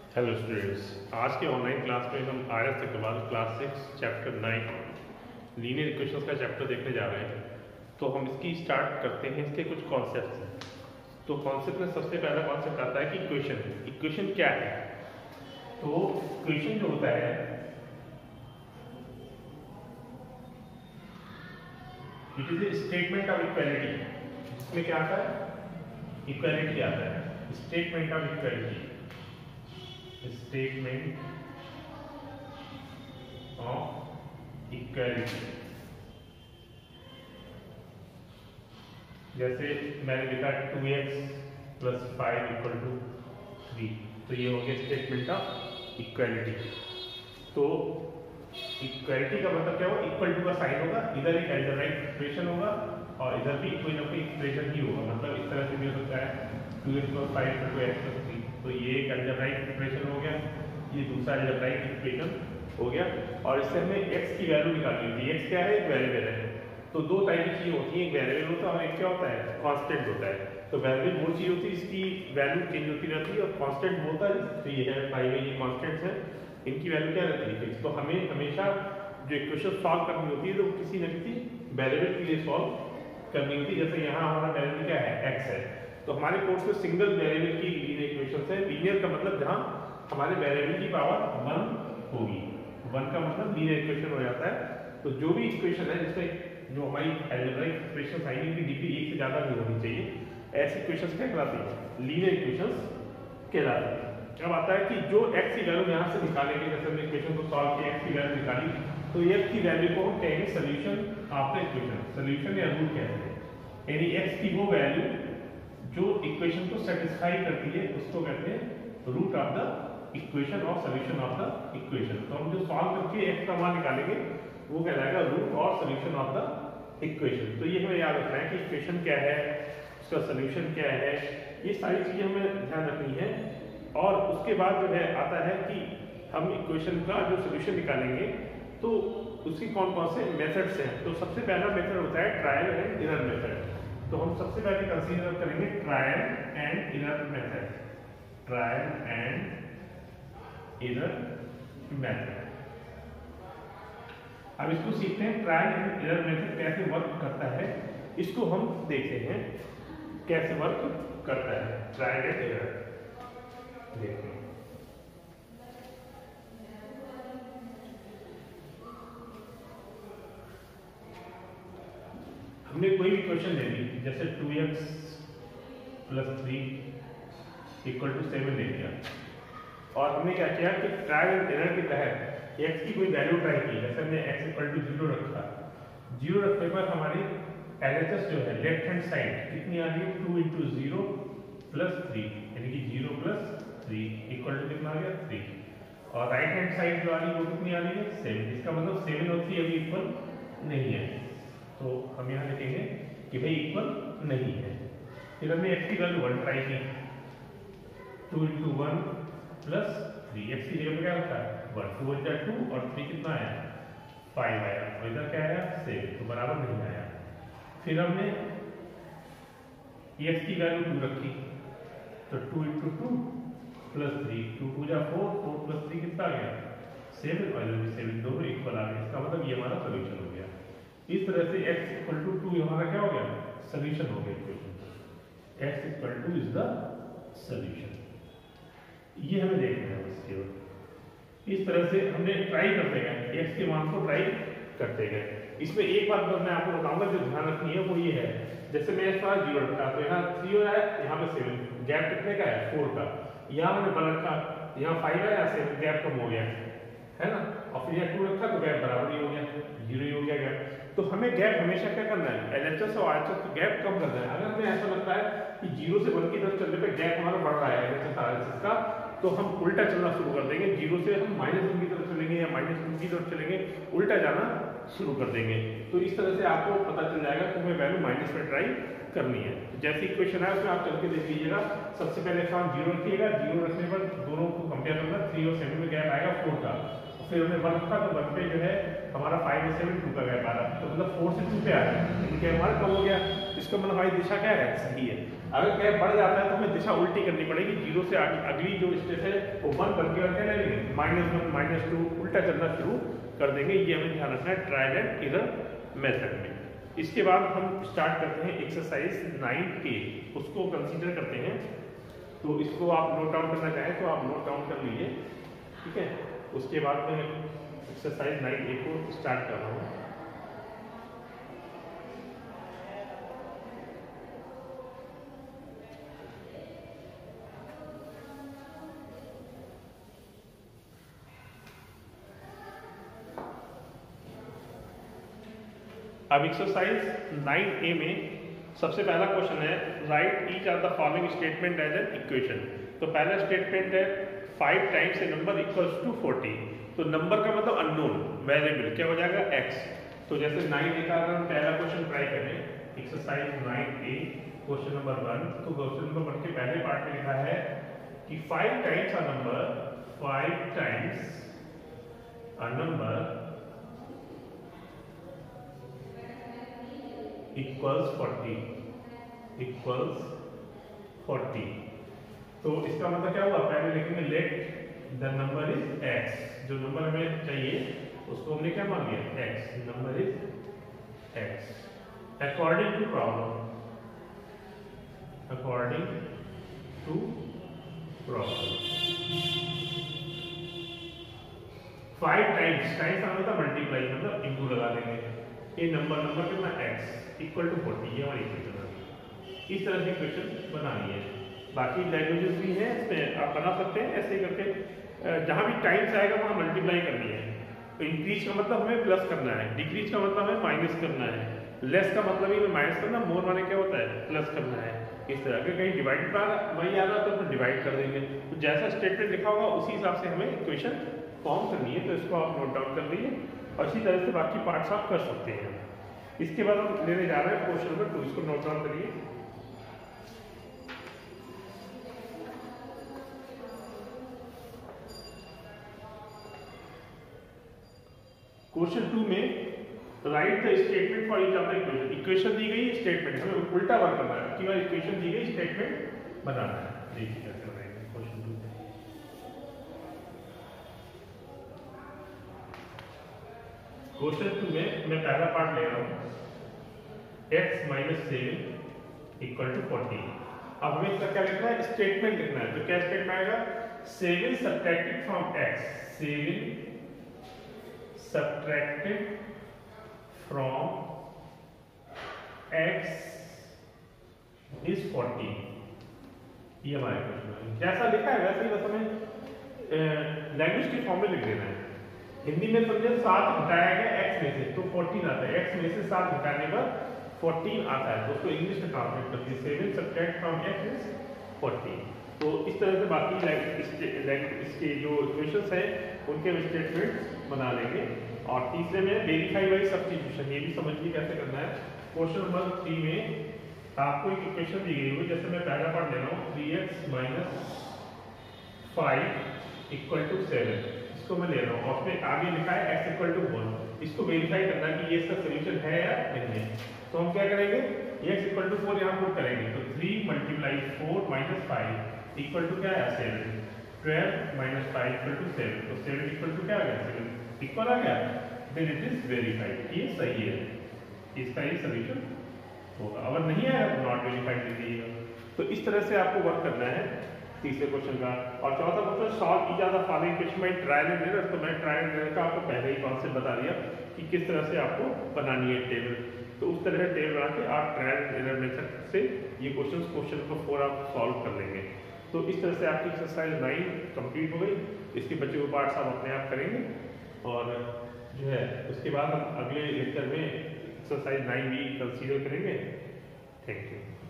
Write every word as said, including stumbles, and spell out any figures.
Hello students, आज के online class में हम R S Agarwal class six chapter nine linear equations का चैप्टर देखने जा रहे हैं। तो हम इसकी स्टार्ट करते हैं। इसके कुछ कॉन्सेप्ट्स हैं। तो कॉन्सेप्ट में सबसे पहला कॉन्सेप्ट आता है कि इक्वेशन इक्वेशन क्या है। तो इक्वेशन जो होता है it is a statement of equality. इसमें क्या आता है? इक्वालिटी आता है। Statement of equality statement of equality. जैसे मैंने लिखा two x plus five equal to three, तो ये हो गया स्टेटमेंट ऑफ इक्वालिटी। तो इक्वालिटी का मतलब क्या होगा? इक्वल टू का साइन होगा, इधर एक अलजेब्राइक एक्सप्रेशन होगा और इधर भी कोई ना कोई एक्सप्रेशन ही होगा। मतलब इस तरह से भी हो सकता है two x plus five equal to x plus three, तो ये एक अलजेब्राइक एक्सप्रेशन हो गया, ये दूसरा अलजेब्राइक एक्सप्रेशन हो गया। और इससे हमें x की वैल्यू निकालनी होती है। x क्या है? एक वेरिएबल है। तो दो टाइप की चीज होती है, एक वेरिएबल होता है और एक क्या होता है? कांस्टेंट होता है। तो वेरिएबल वो चीज होती है इसकी वैल्यू चेंज होती रहती है, और कांस्टेंट वो होता है थ्री है फाइव है, ये कांस्टेंट्स है, इनकी वैल्यू क्या रहती है? फिक्स। तो हमें हमेशा जो इक्वेशन सॉल्व करनी होती है तो किसी न किसी वेरिएबल के लिए सॉल्व करनी होती है। जैसे यहाँ हमारा वेरिएबल क्या है? x है। तो हमारे कोर्स में सिंगल वेरिएबल की लीनियर इक्वेशंस है। लीनियर का मतलब जहाँ हमारे वेरिएबल की पावर वन होगी, वन का मतलब लीनियर इक्वेशन हो जाता है। तो जो भी इक्वेशन है जिसमें जो हमारी अलजेब्राइक इक्वेशंस आएंगी उनकी डिग्री एक से ज्यादा नहीं होनी चाहिए, ऐसी इक्वेशंस क्या कहलाती है? लीनियर इक्वेशंस कहलाती है। अब आता है कि जो x की वैल्यू यहाँ से निकालेंगे, जैसे हमने इक्वेशन को सॉल्व किया, x की वैल्यू निकाली, तो x की वैल्यू को हम कहेंगे solution of the equation. Solution या रूट कहते हैं, यानी x की वो वैल्यू जो इक्वेशन को सेटिस्फाई करती है उसको कहते हैं रूट ऑफ द इक्वेशन और सोल्यूशन ऑफ द इक्वेशन। तो हम जो सॉल्व करके x का मान निकालेंगे वो कहलाएगा रूट और सोल्यूशन ऑफ द इक्वेशन। तो ये हमें याद रखना है कि इक्वेशन क्या है, उसका सोल्यूशन क्या है, ये सारी चीजें हमें ध्यान रखनी है। और उसके बाद जो है आता है कि हम इक्वेशन का जो सोल्यूशन निकालेंगे तो उसकी कौन कौन से मेथड्स हैं। तो सबसे पहला मेथड होता है ट्रायल एंड एरर मेथड। तो हम सबसे पहले कंसीडर करेंगे trial and error method. Trial and error method. अब इसको सीखते हैं, ट्रायल एंड एरर मेथड कैसे वर्क करता है, इसको हम देखते हैं कैसे वर्क करता है। ट्रायल एंड एरर देखते हैं। हमने कोई भी क्वेश्चन ले ली, जैसे two x plus three equal to seven ले लिया, और हमने क्या किया कि ट्रायल एंड एरर के तहत x की कोई वैल्यू ट्राई की। जैसे हमने x इक्वल टू जीरो रखा, जीरो रखने पर हमारी एल एच एस जो है लेफ्ट हैंड साइड कितनी आ रही है? Two into zero plus three, यानी कि zero plus three equal to कितना आ गया? थ्री। और राइट हैंड साइड जो आ रही है वो कितनी आ रही है? सेवन। इसका मतलब सेवन और थ्री अभी इक्वल नहीं है, तो हम यहाँ लिखेंगे कि भाई इक्वल नहीं है। फिर हमने x की वैल्यू वन ट्राई की, two into one plus three, x की जगह पे क्या होता है? वन। टू वन जा टू और थ्री कितना आया? फाइव आया, और इधर क्या आया? सेवन, तो बराबर नहीं आया। फिर हमने एक्स की वैल्यू टू रखी, तो two into two plus three, two two जा फोर, फोर प्लस थ्री कितना आ गया? सेवन, और इधर भी सेवन, दोनों इक्वल आ गए। इसका मतलब ये हमारा सोल्यूशन हो गया। इस तरह से x इक्वल टू टू हमारा क्या हो गया? सोल्यूशन हो गया equation. x equal to is the solution. ये हमें देखना है बस केवल। इस तरह से हमने ट्राई करते गए, x के मान को ट्राई करते गए। इसमें एक बात मैं आपको बताऊंगा जो ध्यान रखनी है वो ये है, जैसे मैं इस बार जीरो रखा तो यहाँ थ्री हो है, यहाँ पे सेवन, गैप कितने का है? फोर का। यहाँ मैंने वन रखा, यहाँ फाइव है, यहाँ सेवन, गैप कम हो गया है ना। और फिर यहाँ टू रखा तो गैप बराबर ही हो गया, जीरो ही हो गया गैप। तो हमें गैप हमेशा क्या करना है? एल एच एस और आर एच एस गैप कम करना है। अगर हमें ऐसा लगता है कि जीरो से वन की तरफ चलने पे गैप हमारा बढ़ रहा है L H S R H S का, तो हम उल्टा चलना शुरू कर देंगे। जीरो से हम माइनस वन की तरफ चलेंगे या माइनस वन की तरफ चलेंगे, उल्टा जाना शुरू कर देंगे। तो इस तरह से आपको पता चल जाएगा कि हमें वैल्यू माइनस में ट्राई करनी है। जैसे इक्वेशन है उसमें आप चल के देख लीजिएगा। सबसे पहले स्थान जीरो रखिएगा, जीरो रखने पर दोनों को कंपेयर करना, थ्री और सेवन में गैप आएगा फोर का। फिर हमने वन रखा तो वन पे जो है हमारा फाइव में सेवन टू का गैप आ रहा है, तो मतलब फोर से टू पे आ रहा है, लेकिन गैप हमारा कम हो गया। इसका मतलब हमारी दिशा क्या है, सही है। अगर गैप बढ़ जाता है तो हमें दिशा उल्टी करनी पड़ेगी, जीरो से आगे अगली जो स्टेप है वो वन करके और क्या लेंगे, माइनस वन माइनस टू उल्टा चलना शुरू कर देंगे। ये हमें ध्यान रखना है ट्रायल एंड एरर मेथड में। इसके बाद हम स्टार्ट करते हैं एक्सरसाइज नाइन के, उसको कंसीडर करते हैं। तो इसको आप नोट डाउन करना चाहें तो आप नोट डाउन कर लीजिए, ठीक है। उसके बाद मैं एक्सरसाइज नाइन ए को स्टार्ट कर रहा हूँ। अब एक्सरसाइज नाइन ए में सबसे पहला क्वेश्चन है, write each of the following statement as an equation. तो पहला स्टेटमेंट है five times a number equals to forty. तो नंबर का मतलब अननोन वेरिएबल क्या हो जाएगा, एक्स। तो जैसे नाइन ए का अगर हम पहला क्वेश्चन ट्राई करें, exercise nine a question number one, तो क्वेश्चन नंबर वन के पहले पार्ट में लिखा है कि five times a number, five times a number equals forty, equals forty. तो इसका मतलब क्या हुआ, पहले लिखेंगे let the number is x. जो नंबर हमें चाहिए उसको हमने क्या मान लिया, एक्स। Number is x according to problem, according to problem. Five times, times का मतलब मल्टीप्लाई, मतलब इंटू लगा देंगे। ये नंबर नंबर कितना, एक्स इक्वल टू फोर्टी, ये हमारी इक्वेशन है। इस तरह से इक्वेशन बनानी है। बाकी लैंग्वेजेस भी हैं, इसमें आप बना सकते हैं ऐसे करके। जहाँ भी टाइम्स आएगा वहाँ मल्टीप्लाई करनी है। तो इंक्रीज का मतलब हमें प्लस करना है, डिक्रीज का मतलब हमें माइनस करना है, लेस का मतलब ही माइनस करना, मोर माने क्या होता है, प्लस करना है। इस तरह अगर कहीं डिवाइड का वही आ रहा तो फिर डिवाइड कर देंगे। तो जैसा स्टेटमेंट लिखा होगा उसी हिसाब से हमें इक्वेशन फॉर्म करनी है। तो इसको आप नोट डाउन कर लीजिए और इसी तरह से बाकी पार्ट्स आप कर सकते हैं। इसके बाद हम लेने जा रहे हैं क्वेश्चन नंबर टू, इसको नोट डाउन करिए। क्वेश्चन टू में write the statement for each of the equation. Equation दी गई, स्टेटमेंट हमें उल्टा वर्क करना है कि वह इक्वेशन दी गई, स्टेटमेंट बनाना है। देखिए कैसे बनाएंगे क्वेश्चन टू। क्वेश्चन टू में मैं पहला पार्ट ले रहा हूँ, x minus seven equal to forty. अब हमें इसका क्या लिखना है, स्टेटमेंट लिखना है। तो क्या स्टेटमेंट आएगा, seven subtracted from x, seven subtracted from x is forty. ये हमारा क्वेश्चन है। जैसा लिखा है वैसे ही बस हमें लैंग्वेज के फॉर्म में लिख देना है। हिंदी में समझे सात घटाया गया x में से तो फोर्टीन आता है, x में से सात घटाने पर फोर्टीन आता है। तो उसको इंग्लिश में ट्रांसलेट करते हैं, seven subtract from x is fourteen. तो इस तरह से बाकी इसके जो इक्वेशंस हैं उनके स्टेटमेंट बना लेंगे। और तीसरे में वेरीफाई बाई सब्स्टिट्यूशन, ये भी समझ लीजिए कैसे करना है। क्वेश्चन नंबर थ्री में आपको एक इक्वेशन दी गई हुई, जैसे मैं पहला पार्ट ले रहा हूँ, three x minus five equal to seven, इसको मैं ले रहा हूँ और उसमें आगे लिखा है x इक्वल टू वन। इसको वेरीफाई करना है कि ये इसका सोल्यूशन है या नहीं है। तो हम क्या करेंगे, x इक्वल टू फोर यहाँ पुट करेंगे। तो three multiply four minus five equal to क्या है, seven. Twelve minus five equal to seven, तो सेवन इक्वल टू क्या आ गया, सेवन इक्वल आ गया। देन इट इज वेरीफाइड, ये सही है, इसका ये सोल्यूशन होगा। अगर नहीं आया तो नॉट वेरीफाइड लिख दीजिएगा। तो इस तरह से आपको वर्क करना है तीसरे क्वेश्चन का। और चौथा question, solve each of the following question by trial and error. तो मैं ट्रायल एंड एरर का आपको पहले ही कॉन्सेप्ट बता दिया कि किस तरह से आपको बनानी है टेबल। तो उस तरह से टेबल बना के आप ट्रायल एंड एरर मेथड से ये क्वेश्चन क्वेश्चन नंबर फोर आप सॉल्व कर लेंगे। तो इस तरह से आपकी एक्सरसाइज नाइन कंप्लीट हो गई। इसके बचे हुए पार्ट्स आप अपने आप करेंगे और जो है उसके बाद हम अगले लेक्चर में एक्सरसाइज नाइन भी कंसीडर करेंगे। Thank you.